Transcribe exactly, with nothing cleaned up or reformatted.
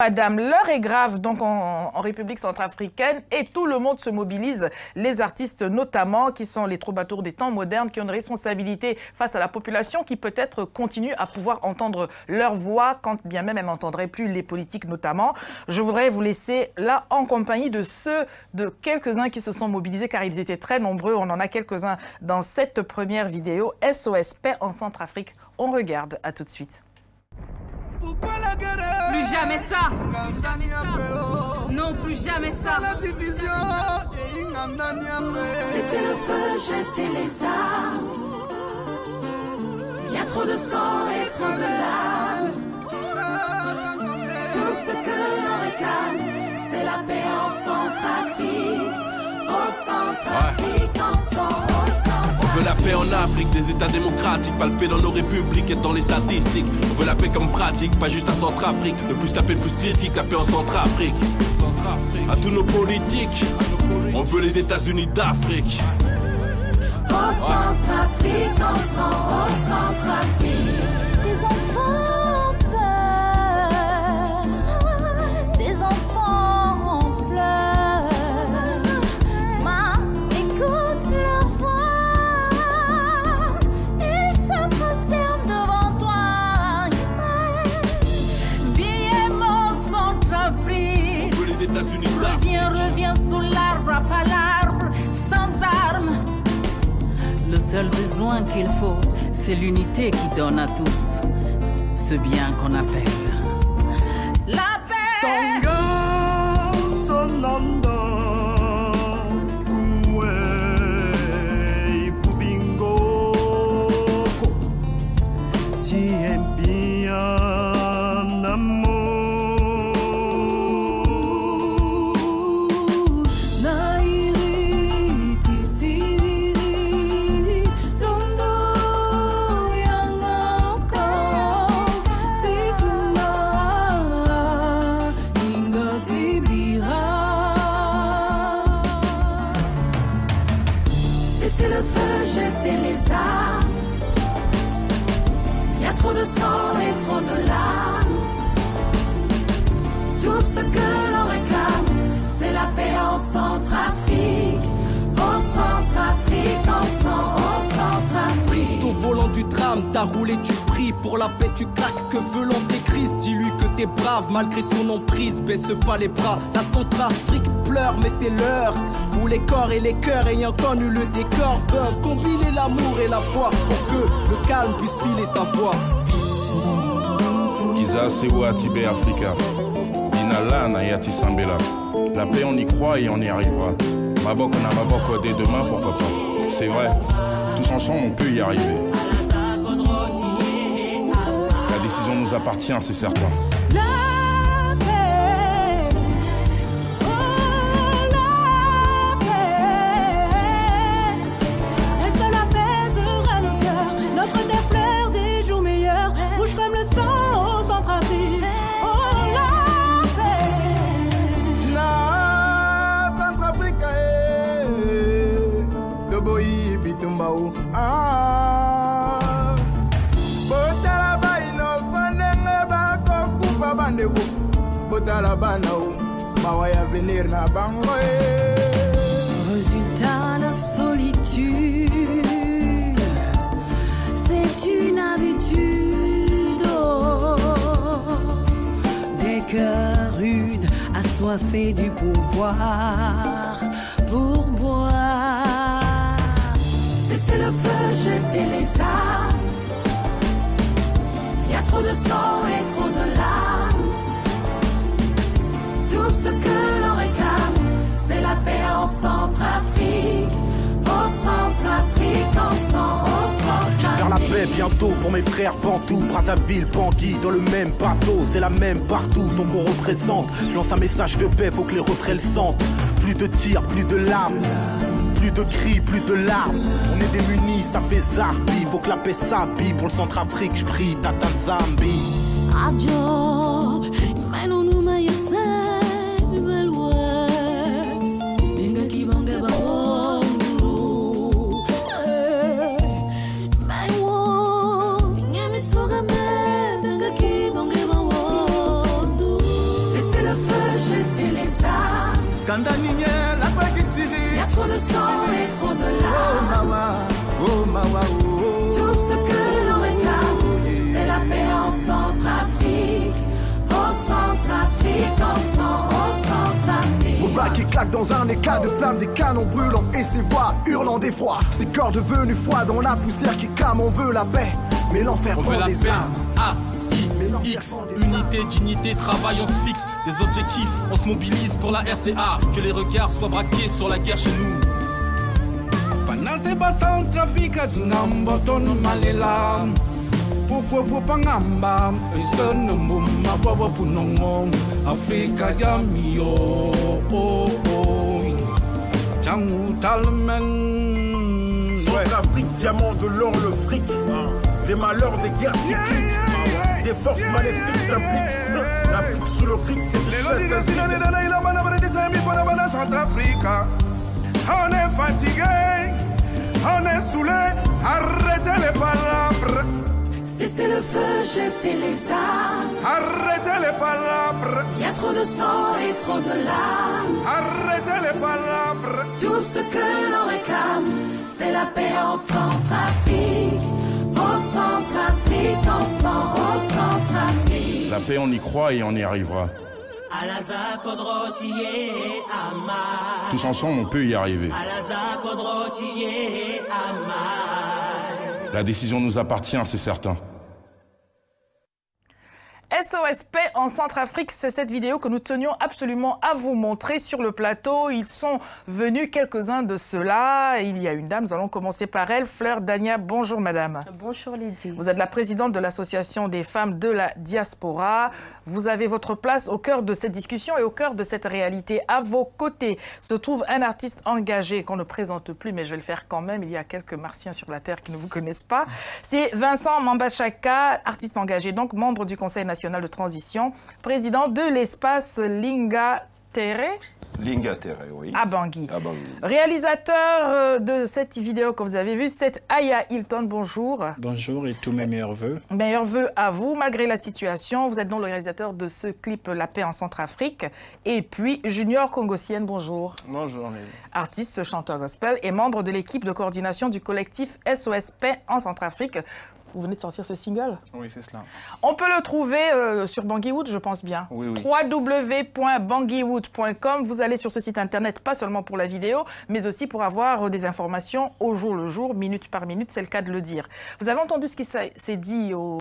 Madame, l'heure est grave donc en, en République centrafricaine et tout le monde se mobilise, les artistes notamment qui sont les troubadours des temps modernes, qui ont une responsabilité face à la population qui peut-être continue à pouvoir entendre leur voix quand bien même elle n'entendrait plus les politiques notamment. Je voudrais vous laisser là en compagnie de ceux, de quelques-uns qui se sont mobilisés car ils étaient très nombreux. On en a quelques-uns dans cette première vidéo. S O S Paix en Centrafrique. On regarde, à tout de suite. Pourquoi la guerre? Plus jamais ça. Plus jamais ça. Non, plus jamais ça. La division Cessez le feu, jetez les armes. Il y a trop de sang et trop de larmes. Tout ce que l'on réclame, c'est la paix en Centrafrique. En Centrafrique, en Centrafrique. On veut la paix en Afrique, des États démocratiques, pas le paix dans nos républiques et dans les statistiques. On veut la paix comme pratique, pas juste en Centrafrique. Le plus tapé, le plus critique, la paix en Centrafrique. À tous nos politiques, on veut les États-Unis d'Afrique. En Centrafrique, en Centrafrique. Des enfants pleurent, des enfants pleurent. Ma, écoute leur voix, ils se prosternent devant toi. Bien mon Centrafrique, On veut les États-Unis d'Afrique. Reviens, reviens sous l'arbre, pas l'arbre, sans armes. Le seul besoin qu'il faut, c'est l'unité qui donne à tous ce bien qu'on appelle la paix. Cessez le feu, jetez les armes. Il y a trop de sang et trop de larmes. Tout ce que l'on réclame, c'est la paix en Centrafrique. En Centrafrique, en Centrafrique. Christ au volant du drame, t'as roulé, tu pries. Pour la paix, tu craques. Que veut l'antéchrist? Dis-lui que t'es brave, malgré son emprise. Baisse pas les bras. La Centrafrique pleure, mais c'est l'heure où les corps et les cœurs ayant connu le décor peuvent combiner l'amour et la foi pour que le calme puisse filer sa voix. Isa Sewa Tibé Africa. Inala na Yati Sambela. La paix, on y croit et on y arrivera. Maboko na Maboko dès demain, pourquoi pas. C'est vrai, tous ensemble, on peut y arriver. La décision nous appartient, c'est certain. Ah, botala baino fanenge bako kupa bandego, botala banao, mawaya venir na bango. Résultat, la solitude, c'est une habitude. Oh, des cœurs rudes, assoiffés du pouvoir, pour boire. Cessez le feu, jetez les armes. Il y a trop de sang et trop de larmes. Tout ce que l'on réclame, c'est la paix en Centrafrique. En Centrafrique, en Centrafrique. J'espère la paix bientôt pour mes frères Bantou, Brazzaville, Bangui, dans le même bateau, c'est la même partout, donc on représente. Je lance un message de paix, faut que les refrains le sentent. Plus de tirs, plus de larmes. Plus de cris, plus de larmes. On est démunis, ça fait zarbi. Faut que la paix s'habille. Pour le Centrafrique, je prie Tata Nzambi. Adjo, meno numa yose, belwe. Benga kibonge bawondo. Maiwo, ngemi soga me, benga kibonge bawondo. jeter les armes. Kanda Ninié, la bague est tirée. Y a trop de sang et trop de Oh larmes. mawa, oh mawa, oh. Tout ce que l'on réclame, c'est la paix en Centrafrique. En Centrafrique, en Cent- en Centrafrique. Vos blagues qui claquent dans un éclat de flammes, des canons brûlants et ces voix hurlant d'effroi. Ces corps devenus froids dans la poussière qui crame, on veut la paix, mais l'enfer On veut prend la des paix. armes. A, I, X, unité, dignité, travail, on se fixe des objectifs, on se mobilise pour la R C A. Que les regards soient braqués sur la guerre chez nous. Panase ba Centrafrique dinamboton malela. Pourquoi vous pangamba Eson mumma baba punongo Afrika yamio oh oh Jangu talmen. Centrafrique, diamant de l'or, le fric. Des malheurs, des guerres cycliques. Des forces maléfiques s'impliquent. L'Afrique sous le cric, c'est richesse. On est fatigué, on est saoulé, arrêtez les palabres, Cessez le feu, jetez les armes. arrêtez les palabres, Y a trop de sang et trop de larmes. arrêtez les palabres. Tout ce que l'on réclame, c'est la paix en Centrafrique. En Centrafrique, en Cent- en Centrafrique. La paix, on y croit et on y arrivera. Alaza Kodrotiye Amai. Tous ensemble, on peut y arriver. Alaza Kodrotiye Amai. La décision nous appartient, c'est certain. S O S Paix en Centrafrique, c'est cette vidéo que nous tenions absolument à vous montrer sur le plateau. Ils sont venus, quelques-uns de ceux-là. Il y a une dame, nous allons commencer par elle. Fleur Dania, bonjour madame. Bonjour Lydie. Vous êtes la présidente de l'association des femmes de la diaspora. Vous avez votre place au cœur de cette discussion et au cœur de cette réalité. À vos côtés se trouve un artiste engagé qu'on ne présente plus, mais je vais le faire quand même. Il y a quelques martiens sur la terre qui ne vous connaissent pas. C'est Vincent Mambachaka, artiste engagé, donc membre du Conseil national de transition, président de l'espace Linga Terre Linga Terre, oui. à Bangui. À Bangui. Réalisateur euh, de cette vidéo que vous avez vue, c'est Aya Hilton. Bonjour. Bonjour et tous mes meilleurs vœux. Meilleurs vœux à vous, malgré la situation. Vous êtes donc le réalisateur de ce clip La paix en Centrafrique. Et puis Junior Congosienne, bonjour. Bonjour. Artiste, chanteur gospel et membre de l'équipe de coordination du collectif S O S Paix en Centrafrique. Vous venez de sortir ce single? Oui, c'est cela. On peut le trouver euh, sur Bangui-Wood, je pense bien. Oui, oui. w w w point bangui wood point com. Vous allez sur ce site internet, pas seulement pour la vidéo, mais aussi pour avoir euh, des informations au jour le jour, minute par minute, c'est le cas de le dire. Vous avez entendu ce qui s'est dit au